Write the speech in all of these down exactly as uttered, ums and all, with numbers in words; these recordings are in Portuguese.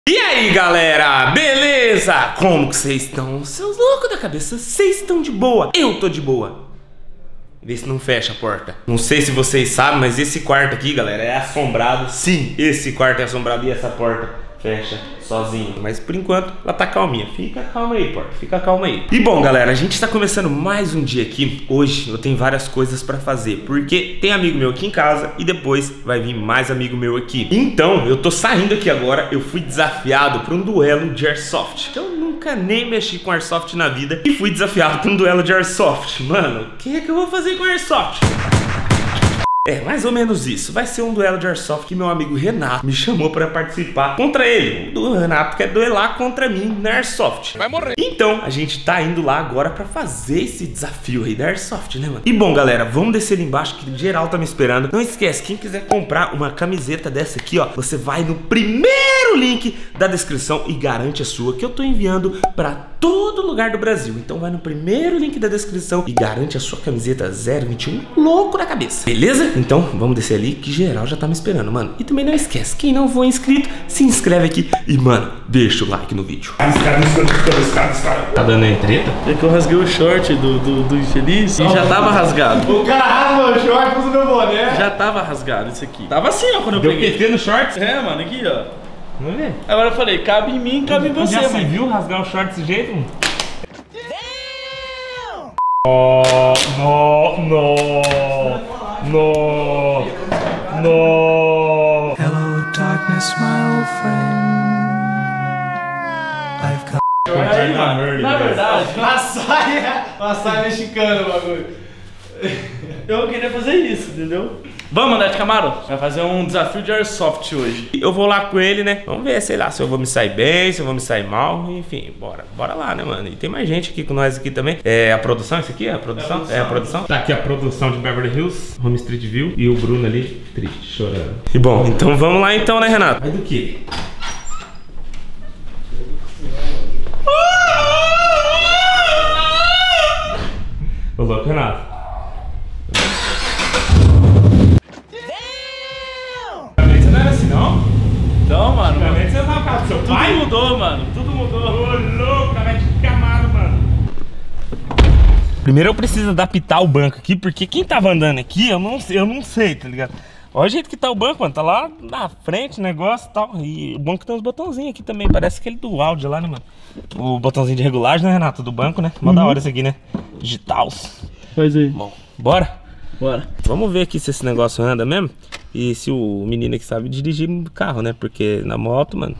E aí galera, beleza? Como que vocês estão? Seus loucos da cabeça, vocês estão de boa? Eu tô de boa. Vê se não fecha a porta. Não sei se vocês sabem, mas esse quarto aqui, galera, é assombrado. Sim, esse quarto é assombrado e essa porta fecha sozinho. Mas por enquanto ela tá calminha. Fica calma aí, porta, fica calma aí. E bom galera, a gente tá começando mais um dia aqui. Hoje eu tenho várias coisas pra fazer, porque tem amigo meu aqui em casa e depois vai vir mais amigo meu aqui. Então eu tô saindo aqui agora. Eu fui desafiado pra um duelo de Airsoft. Eu nunca nem mexi com Airsoft na vida e fui desafiado pra um duelo de Airsoft. Mano, o que é que eu vou fazer com Airsoft? É, mais ou menos isso. Vai ser um duelo de Airsoft que meu amigo Renato me chamou pra participar contra ele. O Renato quer duelar contra mim na Airsoft. Vai morrer. Então, a gente tá indo lá agora pra fazer esse desafio aí da Airsoft, né, mano? E bom, galera, vamos descer ali embaixo que geral tá me esperando. Não esquece, quem quiser comprar uma camiseta dessa aqui, ó, você vai no primeiro link da descrição e garante a sua, que eu tô enviando pra todo lugar do Brasil. Então vai no primeiro link da descrição e garante a sua camiseta zero vinte e um louco da cabeça. Beleza? Então vamos descer ali que geral já tá me esperando, mano. E também não esquece, quem não for inscrito, se inscreve aqui e, mano, deixa o like no vídeo. Tá dando aí treta? É que eu rasguei o short do, do, do infeliz e já tava rasgado. O cara rasga o short, usa meu boné. Já tava rasgado isso aqui. Tava assim, ó, quando eu Deu peguei. P T no shorts? É, mano, aqui, ó. Vamos ver. Agora eu falei, cabe em mim, cabe em você, Já mano. se viu rasgar o short desse jeito, mano? Oh, no, no, no, no. Hello, darkness, my old friend. I've come. Aí, mano, na verdade, Uma saia, uma saia mexicana o bagulho. eu queria fazer isso, entendeu? Vamos andar de Camaro? Vai fazer um desafio de Airsoft hoje. Eu vou lá com ele, né? Vamos ver, sei lá, se eu vou me sair bem, se eu vou me sair mal. Enfim, bora, bora lá, né, mano? E tem mais gente aqui com nós aqui também. É a produção, isso aqui é a produção? É a produção? Tá aqui a produção de Beverly Hills, Home Street View. E o Bruno ali, triste, chorando. E bom, então vamos lá então, né, Renato? Vai do quê? Ô, louco, Renato. Você não era assim, não? Então, mano, mano Você não tava com o seu tudo pai? mudou, mano. Tudo mudou. Ô, louco, cara de Camaro, mano. Primeiro eu preciso adaptar o banco aqui, porque quem tava andando aqui, eu não sei, eu não sei, tá ligado? Olha o jeito que tá o banco, mano. Tá lá na frente o negócio e tal. E o banco tem uns botãozinhos aqui também. Parece aquele do áudio lá, né, mano? O botãozinho de regulagem, né, Renato? Do banco, né? Mó Uhum. da hora esse aqui, né? Digitals. Faz aí. Bom, bora? Bora. Vamos ver aqui se esse negócio anda mesmo. E se o menino aqui sabe dirigir carro, né? Porque na moto, mano...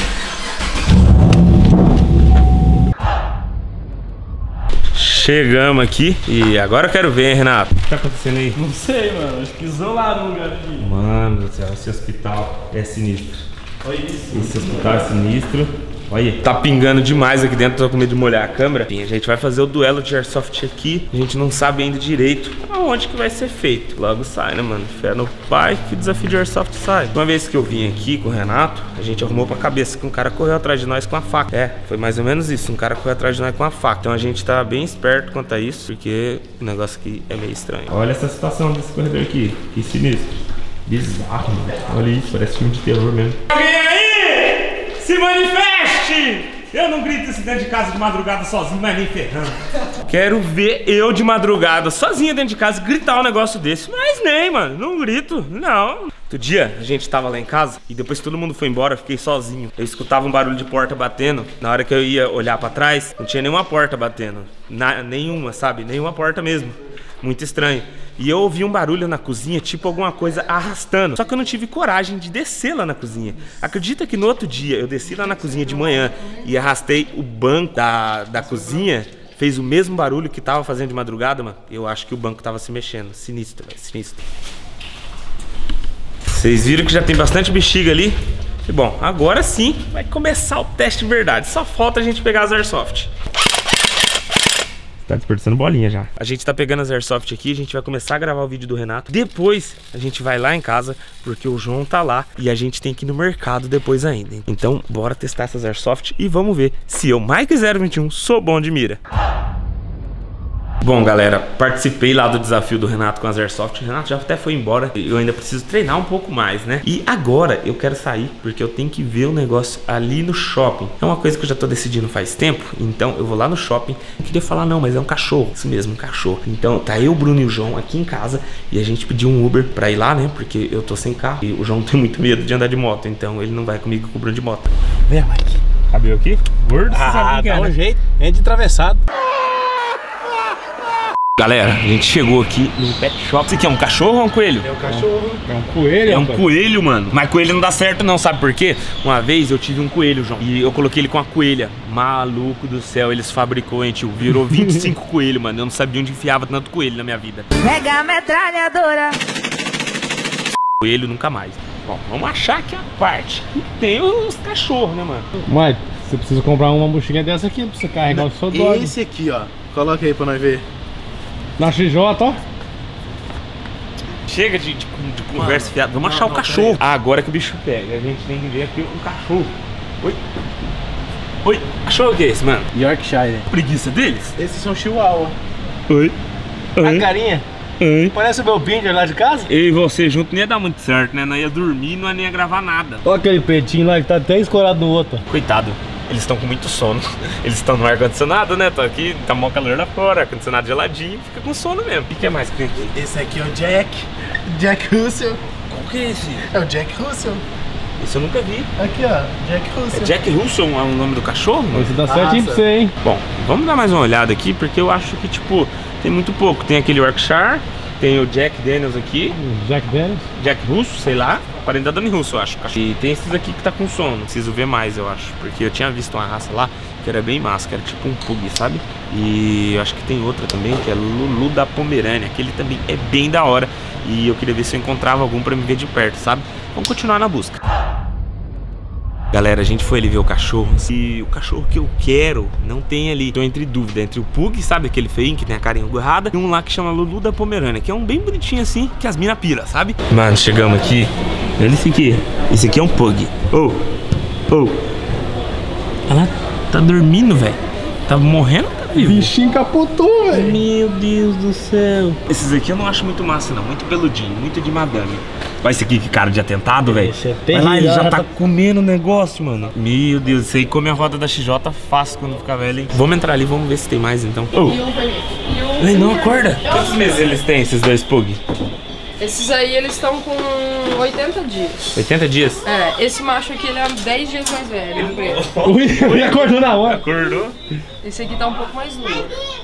Chegamos aqui e agora eu quero ver, hein, Renato? O que tá acontecendo aí? Não sei, mano. Acho que isolaram o lugar aqui. Mano do céu, esse hospital é sinistro. Olha isso. Esse hospital é sinistro. Olha, tá pingando demais aqui dentro, tô com medo de molhar a câmera. Enfim, a gente vai fazer o duelo de Airsoft aqui. A gente não sabe ainda direito aonde que vai ser feito. Logo sai, né, mano? Fé no pai que o desafio de Airsoft sai. Uma vez que eu vim aqui com o Renato, a gente arrumou pra cabeça que um cara correu atrás de nós com a faca. É, foi mais ou menos isso. Um cara correu atrás de nós com a faca. Então a gente tá bem esperto quanto a isso, porque o negócio aqui é meio estranho. Olha essa situação desse corredor aqui. Que sinistro. Bizarro, mano. Olha isso, parece filme de terror mesmo. Alguém aí? Se manifeste! Eu não grito isso dentro de casa de madrugada sozinho, mas nem ferrando. Quero ver eu de madrugada sozinho dentro de casa gritar um negócio desse. Mas nem, mano, não grito, não. Outro dia a gente tava lá em casa e depois que todo mundo foi embora eu fiquei sozinho. Eu escutava um barulho de porta batendo. Na hora que eu ia olhar pra trás, não tinha nenhuma porta batendo. Na, nenhuma, sabe? Nenhuma porta mesmo. Muito estranho. E eu ouvi um barulho na cozinha, tipo alguma coisa arrastando. Só que eu não tive coragem de descer lá na cozinha. Acredita que no outro dia eu desci lá na cozinha de manhã e arrastei o banco da, da cozinha, fez o mesmo barulho que tava fazendo de madrugada, mano. Eu acho que o banco tava se mexendo. Sinistro, velho, sinistro. Vocês viram que já tem bastante bexiga ali. E bom, agora sim vai começar o teste de verdade. Só falta a gente pegar as Airsoft. Tá desperdiçando bolinha já. A gente tá pegando as Airsoft aqui, a gente vai começar a gravar o vídeo do Renato. Depois a gente vai lá em casa, porque o João tá lá e a gente tem que ir no mercado depois ainda. Então bora testar essas Airsoft e vamos ver se eu, Mike zero vinte e um, sou bom de mira. Bom, galera, participei lá do desafio do Renato com as Airsoft. O Renato já até foi embora. Eu ainda preciso treinar um pouco mais, né? E agora eu quero sair porque eu tenho que ver o negócio ali no shopping. É uma coisa que eu já tô decidindo faz tempo. Então eu vou lá no shopping. Queria falar, não, mas é um cachorro. Isso mesmo, um cachorro. Então tá eu, o Bruno e o João aqui em casa. E a gente pediu um Uber pra ir lá, né? Porque eu tô sem carro. E o João tem muito medo de andar de moto. Então ele não vai comigo com o Bruno de moto. Vem, Mike. Cabelo aqui? Gordo? Ah, dá um jeito. É de atravessado. Galera, a gente chegou aqui no pet shop. Isso aqui é um cachorro ou um coelho? É um cachorro. É um coelho, É um rapaz. coelho, mano. Mas coelho não dá certo não, sabe por quê? Uma vez eu tive um coelho, João, e eu coloquei ele com a coelha. Maluco do céu, eles fabricou, hein, tio? Virou vinte e cinco coelhos, mano. Eu não sabia onde enfiava tanto coelho na minha vida. Mega metralhadora. Coelho nunca mais. Bom, vamos achar aqui a parte. E tem os cachorros, né, mano? Mike, você precisa comprar uma mochilinha dessa aqui pra você carregar o seu dog. Esse aqui, ó. Coloca aí pra nós ver. Na X J, ó. Chega de, de, de conversa fiada. Vamos achar o cachorro. Ah, agora que o bicho pega. A gente tem que ver aqui um cachorro. Oi. Oi. Cachorro que é esse, mano? Yorkshire. Preguiça deles? Esses são chihuahua. Oi. A carinha. Oi. Parece o meu Binder lá de casa. Eu e você junto não ia dar muito certo, né? Não ia dormir, não ia gravar nada. Olha aquele peitinho lá que tá até escorado no outro. Coitado, eles estão com muito sono. Eles estão no ar-condicionado, né? Tô aqui, tá mó calor lá fora, ar-condicionado geladinho, fica com sono mesmo. O que é mais que tem aqui? Esse aqui é o Jack. Jack Russell. Qual que é esse? É o Jack Russell. Esse eu nunca vi. Aqui, ó. Jack Russell. É Jack Russell é o nome do cachorro? Mano? Esse dá Nossa. certinho pra você, hein? Bom, vamos dar mais uma olhada aqui, porque eu acho que, tipo, tem muito pouco. Tem aquele Yorkshire, tem o Jack Daniels aqui, Jack Daniels. Jack Russo, sei lá. Parente da Dani Russo, eu acho. E tem esses aqui que tá com sono. Preciso ver mais, eu acho. Porque eu tinha visto uma raça lá que era bem massa, que era tipo um pug, sabe? E eu acho que tem outra também, que é Lulu da Pomerânia. Aquele também é bem da hora. E eu queria ver se eu encontrava algum pra me ver de perto, sabe? Vamos continuar na busca. Galera, a gente foi ali ver o cachorro. E o cachorro que eu quero não tem ali. Tô entre dúvida entre o pug, sabe? Aquele feinho que tem a carinha engorrada, e um lá que chama Lulu da Pomerânia, que é um bem bonitinho assim, que as mina pira, sabe? Mano, chegamos aqui. Olha esse aqui. Esse aqui é um pug. Ô, ô. Ela tá dormindo, velho. Tá morrendo ou tá vivo? Bichinho capotou, velho. Meu Deus do céu. Esses aqui eu não acho muito massa, não. Muito peludinho, muito de madame. Olha esse aqui, que cara de atentado, velho. Esse é Olha lá, ele terrível, já já tá tá- comendo o negócio, mano. Meu Deus, isso aí come a roda da X J fácil quando ficar velho, hein? Vamos entrar ali, vamos ver se tem mais, então. Oh. Ei, não, acorda. Quantos meses eles têm, esses dois pug? Esses aí, eles estão com oitenta dias. oitenta dias? É, esse macho aqui, ele é dez dias mais velho. o preto. Ui, ele acordou na hora. Acordou? Esse aqui tá um pouco mais novo.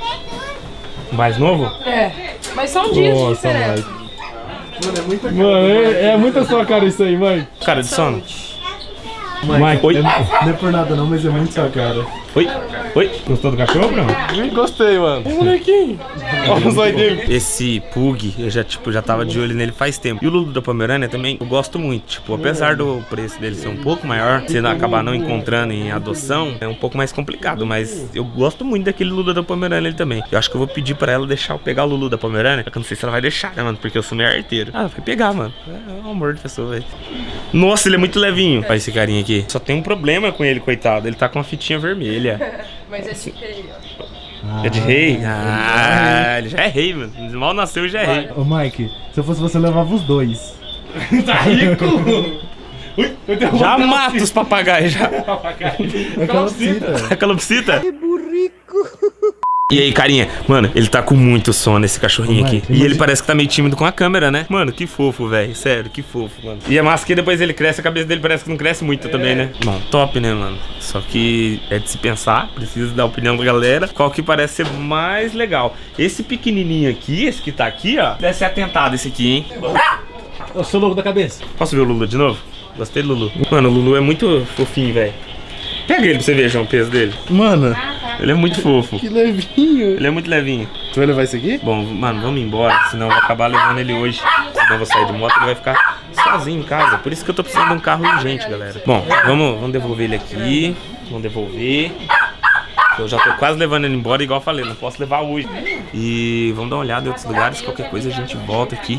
Mais novo? É, mas são dias de Nossa, diferença. Mano, é, é muita sua cara isso aí, mãe. Cara de sono. Mike, Oi. Não é por nada não, mas é muito sua cara. Oi, oi. Gostou do cachorro, Bruno? Gostei, mano. molequinho. Olha os olhos dele. Esse pug, eu já, tipo, já tava de olho nele faz tempo. E o Lulu da Pomerânia também, eu gosto muito. Tipo, apesar do preço dele ser um pouco maior, se não acabar não encontrando em adoção, é um pouco mais complicado. Mas eu gosto muito daquele Lulu da Pomerânia ele também. Eu acho que eu vou pedir pra ela deixar eu pegar o Lulu da Pomerânia. Só que eu não sei se ela vai deixar, né, mano? Porque eu sou meio arteiro. Ah, vai pegar, mano. É um amor de pessoa, velho. Nossa, ele é muito levinho. Olha esse carinha aqui. Só tem um problema com ele, coitado. Ele tá com uma fitinha vermelha. Mas esse aqui, ó. É de rei? Ah, ele já é rei, mano. Mal nasceu e já é rei. Ô, Mike, se eu fosse você, eu levava os dois. Tá rico. Ui, eu derrubei Já a mata os papagaios, já. É calopsita. A calopsita? Que burrico. E aí, carinha? Mano, ele tá com muito sono, esse cachorrinho Mano, aqui. E ele parece que tá meio tímido com a câmera, né? Mano, que fofo, velho. Sério, que fofo, mano. E é massa que depois ele cresce, a cabeça dele parece que não cresce muito também, né? Bom, top, né, mano? Só que é de se pensar, precisa dar a opinião da galera. Qual que parece ser mais legal? Esse pequenininho aqui, esse que tá aqui, ó, deve ser atentado esse aqui, hein? Eu sou louco da cabeça. Posso ver o Lulu de novo? Gostei do Lulu. Mano, o Lulu é muito fofinho, velho. Pega ele pra você ver, João, o peso dele. Mano, Ele é muito fofo. que levinho. Ele é muito levinho. Tu vai levar isso aqui? Bom, mano, vamos embora, senão eu vou acabar levando ele hoje. Senão eu vou sair de moto e ele vai ficar sozinho em casa. Por isso que eu tô precisando de um carro urgente, galera. Bom, vamos, vamos devolver ele aqui. Vamos devolver. Eu já tô quase levando ele embora, igual eu falei, não posso levar hoje. E vamos dar uma olhada em outros lugares, qualquer coisa a gente volta aqui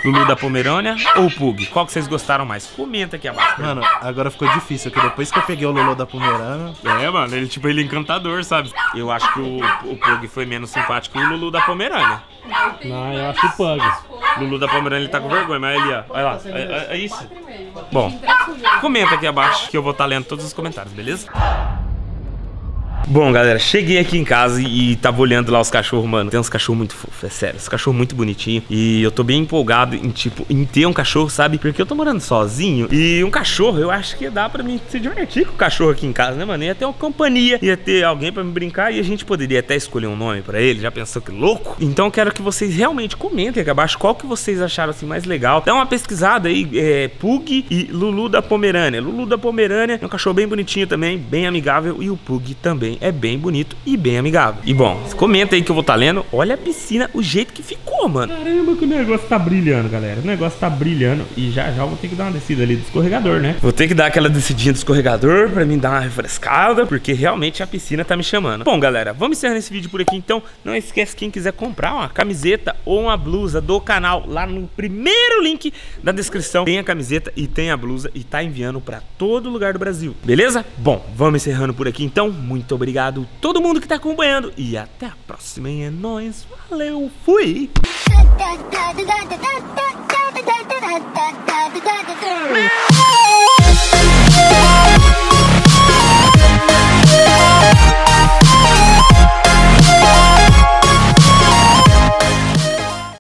Lulu da Pomerânia ou Pug? Qual que vocês gostaram mais? Comenta aqui abaixo. Mano, agora ficou difícil, porque depois que eu peguei o Lulu da Pomerânia... É, mano, ele tipo, ele é encantador, sabe? Eu acho que o, o Pug foi menos simpático que o Lulu da Pomerânia. Não, eu acho o Pug. Lulu da Pomerânia ele tá com vergonha, mas ele, ó, olha lá, é, é, é isso. Bom, comenta aqui abaixo que eu vou estar lendo todos os comentários, beleza? Bom, galera, cheguei aqui em casa e tava olhando lá os cachorros, mano. Tem uns cachorros muito fofos, é sério. Os cachorros muito bonitinhos. E eu tô bem empolgado em, tipo, em ter um cachorro, sabe? Porque eu tô morando sozinho. E um cachorro, eu acho que dá pra mim se divertir com o cachorro aqui em casa, né, mano? Ia ter uma companhia, ia ter alguém pra me brincar. E a gente poderia até escolher um nome pra ele. Já pensou que louco? Então eu quero que vocês realmente comentem aqui abaixo qual que vocês acharam, assim, mais legal. Dá uma pesquisada aí, é, Pug e Lulu da Pomerânia. Lulu da Pomerânia é um cachorro bem bonitinho também, bem amigável. E o Pug também é bem bonito e bem amigável. E bom, comenta aí que eu vou estar lendo. Olha a piscina, o jeito que ficou, mano. Caramba, que o negócio tá brilhando, galera. O negócio tá brilhando. E já já eu vou ter que dar uma descida ali do escorregador, né? Vou ter que dar aquela descidinha do escorregador pra mim dar uma refrescada, porque realmente a piscina tá me chamando. Bom, galera, vamos encerrar esse vídeo por aqui então. Não esquece, quem quiser comprar uma camiseta ou uma blusa do canal, lá no primeiro link da descrição tem a camiseta e tem a blusa e tá enviando pra todo lugar do Brasil, beleza? Bom, vamos encerrando por aqui então. Muito obrigado todo mundo que tá acompanhando e até a próxima, hein? É nóis, valeu, fui! Da da da da da da da da da da da da da da